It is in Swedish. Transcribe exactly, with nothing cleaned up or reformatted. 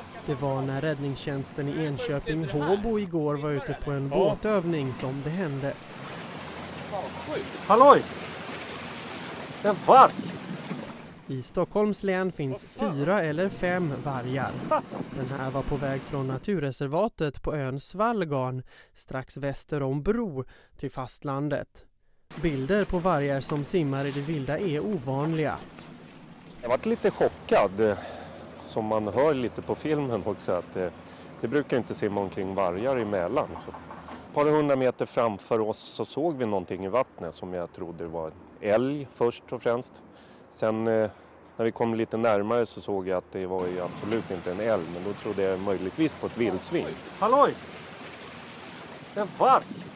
Det var när räddningstjänsten i Enköping Håbo igår var ute på en båtövning som det hände. Halloj! En varg! I Stockholms län finns fyra eller fem vargar. Den här var på väg från naturreservatet på ön Svallgarn strax väster om Bro till fastlandet. Bilder på vargar som simmar i det vilda är ovanliga. Jag var lite chockad, som man hör lite på filmen också, att det, det brukar inte simma omkring vargar i Mälaren. Så ett par hundra meter framför oss så såg vi någonting i vattnet som jag trodde var älg först och främst. Sen eh, när vi kom lite närmare så såg jag att det var ju absolut inte en älg, men då trodde jag möjligtvis på ett vildsvin. Halloj! En varg!